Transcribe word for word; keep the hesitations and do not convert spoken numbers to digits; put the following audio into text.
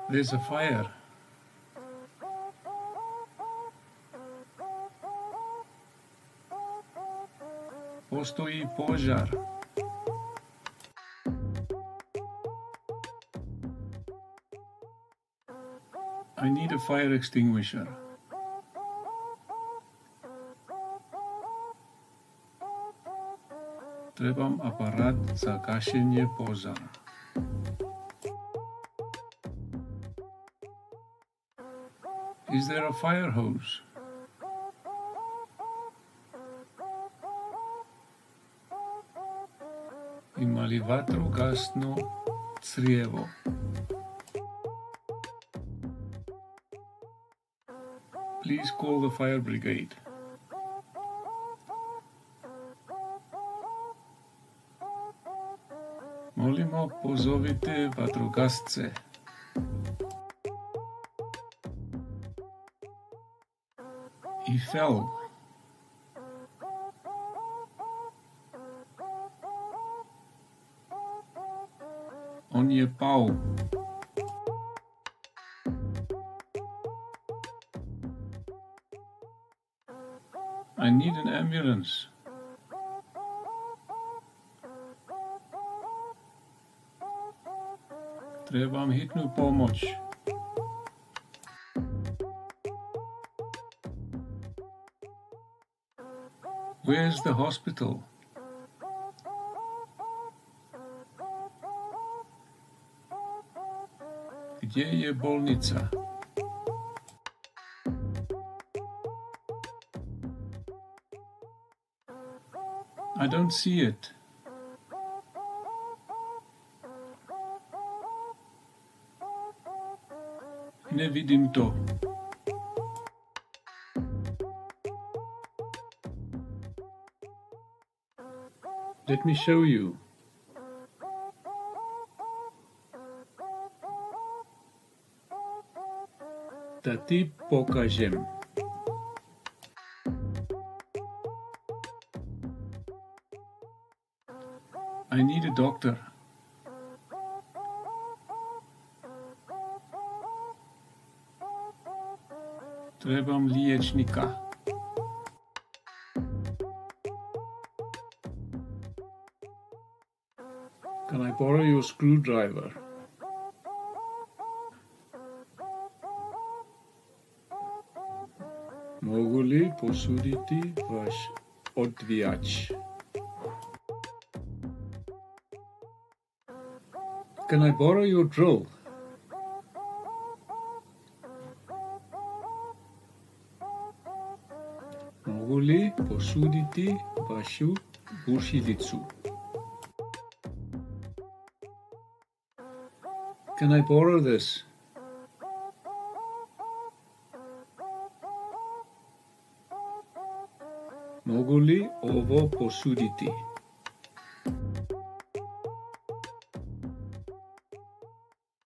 There's a fire. Postoji požar. I need a fire extinguisher. Trebam aparat za gašenje požara. Is there a fire hose? Ima li vatrogasno crijevo? Please call the fire brigade. Molimo, pozovite vatrogasce. He fell. On je pao. I need an ambulance. Trebam hitnu pomoć. Where's the hospital? Gdje je bolnica? I don't see it. Ne vidim to. Let me show you. Da ti pokažem. I need a doctor. Trebam liječnika. Can I borrow your screwdriver? Mogu li posuditi vaš odvijač? Can I borrow your drill? Mogu li posuditi vašu bušilicu? Can I borrow this? Mogu li ovo posuditi?